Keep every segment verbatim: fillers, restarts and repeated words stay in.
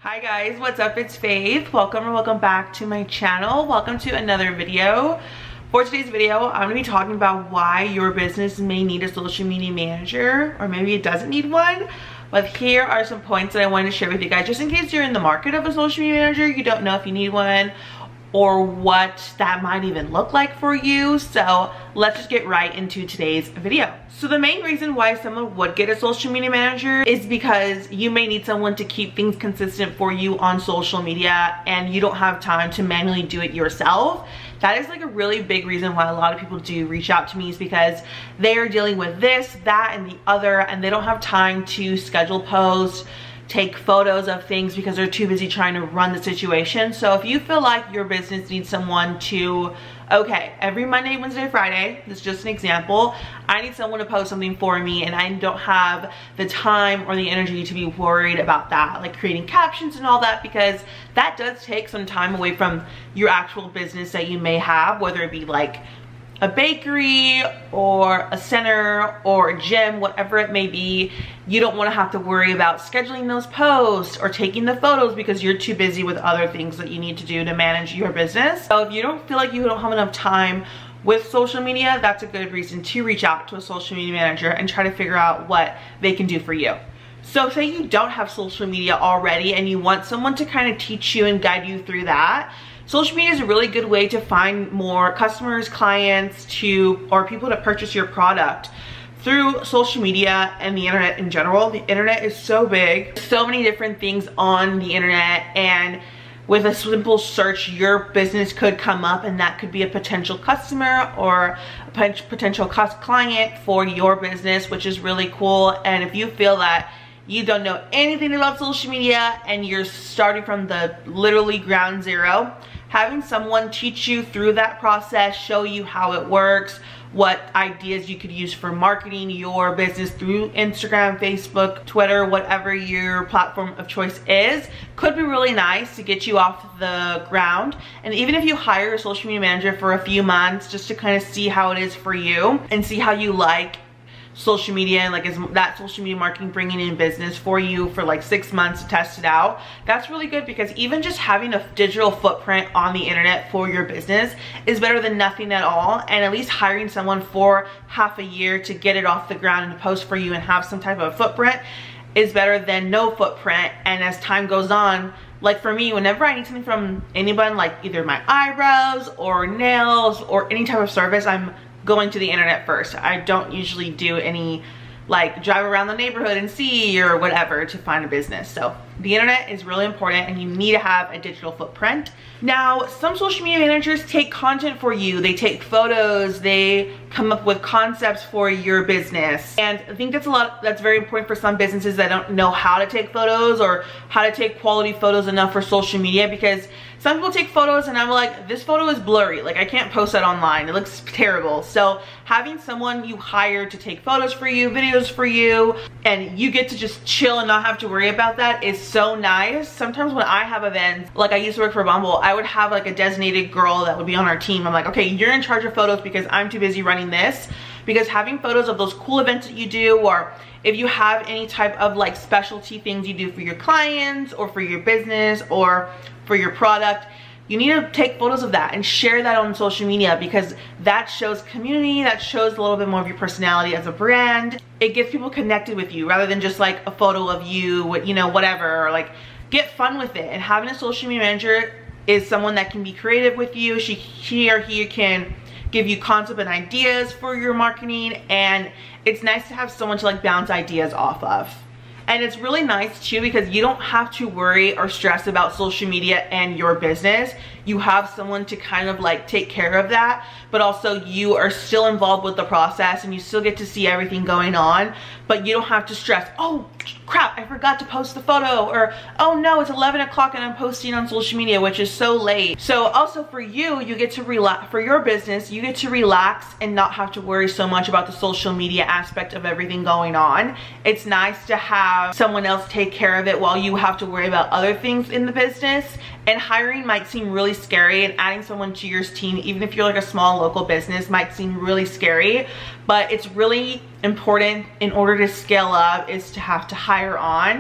Hi guys, what's up? It's Faith. Welcome or welcome back to my channel. Welcome to another video. For today's video, I'm going to be talking about why your business may need a social media manager, or maybe it doesn't need one. But here are some points that I wanted to share with you guys, just in case you're in the market of a social media manager, you don't know if you need one or what that might even look like for you. So let's just get right into today's video. So the main reason why someone would get a social media manager is because you may need someone to keep things consistent for you on social media and you don't have time to manually do it yourself. That is like a really big reason why a lot of people do reach out to me, is because they are dealing with this, that, and the other, and they don't have time to schedule posts, take photos of things because they're too busy trying to run the situation. So if you feel like your business needs someone to, okay, every Monday, Wednesday, Friday, this is just an example, I need someone to post something for me and I don't have the time or the energy to be worried about that, like creating captions and all that, because that does take some time away from your actual business that you may have, whether it be like a bakery or a center or a gym, whatever it may be. You don't want to have to worry about scheduling those posts or taking the photos because you're too busy with other things that you need to do to manage your business. So if you don't feel like you don't have enough time with social media, that's a good reason to reach out to a social media manager and try to figure out what they can do for you. So say you don't have social media already and you want someone to kind of teach you and guide you through that. Social media is a really good way to find more customers, clients, to or people to purchase your product through social media and the internet in general. The internet is so big, so many different things on the internet, and with a simple search your business could come up, and that could be a potential customer or a potential client for your business, which is really cool. And if you feel that you don't know anything about social media and you're starting from the literally ground zero, having someone teach you through that process, show you how it works, what ideas you could use for marketing your business through Instagram, Facebook, Twitter, whatever your platform of choice is, could be really nice to get you off the ground. And even if you hire a social media manager for a few months just to kind of see how it is for you and see how you like social media, and like is that social media marketing bringing in business for you for like six months to test it out, that's really good, because even just having a digital footprint on the internet for your business is better than nothing at all. And at least hiring someone for half a year to get it off the ground and to post for you and have some type of footprint is better than no footprint. And as time goes on, like for me, whenever I need something from anyone, like either my eyebrows or nails or any type of service, I'm going to the internet first. I don't usually do any like drive around the neighborhood and see or whatever to find a business. So the internet is really important and you need to have a digital footprint. Now, some social media managers take content for you. They take photos, they come up with concepts for your business. And I think that's a lot, that's very important for some businesses that don't know how to take photos or how to take quality photos enough for social media, because some people take photos and I'm like, this photo is blurry. Like I can't post that online. It looks terrible. So having someone you hire to take photos for you, videos for you, and you get to just chill and not have to worry about that is so nice. Sometimes when I have events, like I used to work for Bumble, I would have like a designated girl that would be on our team. I'm like, okay, you're in charge of photos because I'm too busy running this. Because having photos of those cool events that you do, or if you have any type of like specialty things you do for your clients or for your business or for your product, you need to take photos of that and share that on social media, because that shows community, that shows a little bit more of your personality as a brand. It gets people connected with you rather than just like a photo of you, you know, whatever, or like get fun with it. And having a social media manager is someone that can be creative with you. She, she or he can give you concept and ideas for your marketing, and it's nice to have someone to like bounce ideas off of. And it's really nice too, because you don't have to worry or stress about social media and your business. You have someone to kind of like take care of that, but also you are still involved with the process and you still get to see everything going on, but you don't have to stress, oh crap, I forgot to post the photo, or oh no, it's eleven o'clock and I'm posting on social media, which is so late. So also for you, you get to relax, for your business, you get to relax and not have to worry so much about the social media aspect of everything going on. It's nice to have someone else take care of it while you have to worry about other things in the business. And hiring might seem really scary, and adding someone to your team, even if you're like a small local business, might seem really scary, but it's really important in order to scale up is to have to hire on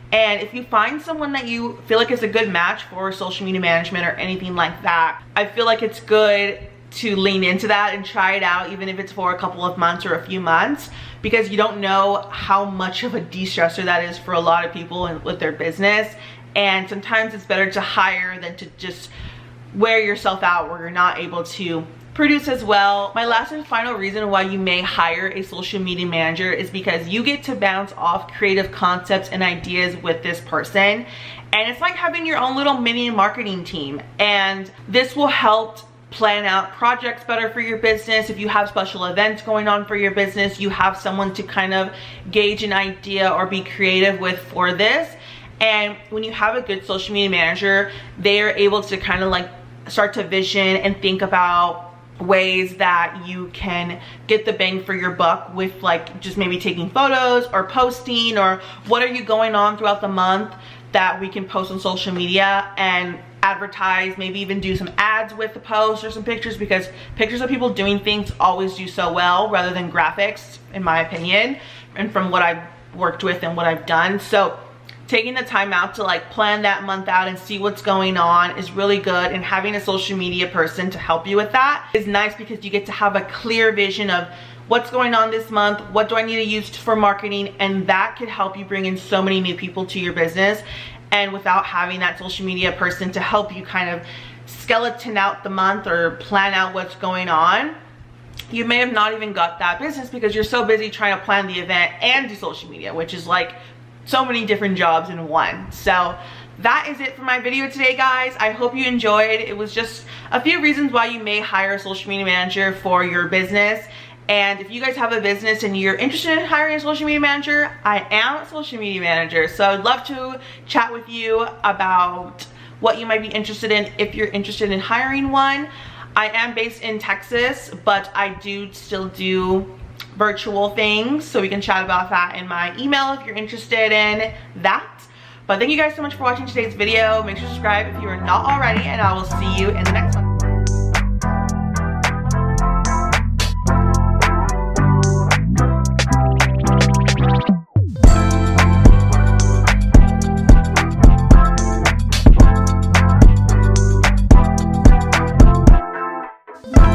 And if you find someone that you feel like is a good match for social media management or anything like that, I feel like it's good to lean into that and try it out, even if it's for a couple of months or a few months, because you don't know how much of a de-stressor that is for a lot of people and with their business. And sometimes it's better to hire than to just wear yourself out where you're not able to produce as well. My last and final reason why you may hire a social media manager is because you get to bounce off creative concepts and ideas with this person. And it's like having your own little mini marketing team. And this will help plan out projects better for your business. If you have special events going on for your business, you have someone to kind of gauge an idea or be creative with for this. And when you have a good social media manager, they are able to kind of like start to vision and think about ways that you can get the bang for your buck with like just maybe taking photos or posting, or what are you going on throughout the month that we can post on social media and advertise, maybe even do some ads with the post or some pictures, because pictures of people doing things always do so well rather than graphics, in my opinion, and from what I've worked with and what I've done. So taking the time out to like plan that month out and see what's going on is really good, and having a social media person to help you with that is nice, because you get to have a clear vision of what's going on this month, what do I need to use for marketing, and that could help you bring in so many new people to your business. And without having that social media person to help you kind of skeleton out the month or plan out what's going on, you may have not even got that business because you're so busy trying to plan the event and do social media, which is like so many different jobs in one. So that is it for my video today, guys. I hope you enjoyed. It was just a few reasons why you may hire a social media manager for your business. And if you guys have a business and you're interested in hiring a social media manager, I am a social media manager. So I'd love to chat with you about what you might be interested in if you're interested in hiring one. I am based in Texas, but I do still do virtual things, so we can chat about that in my email if you're interested in that. But thank you guys so much for watching today's video. Make sure to subscribe if you are not already, and I will see you in the next one.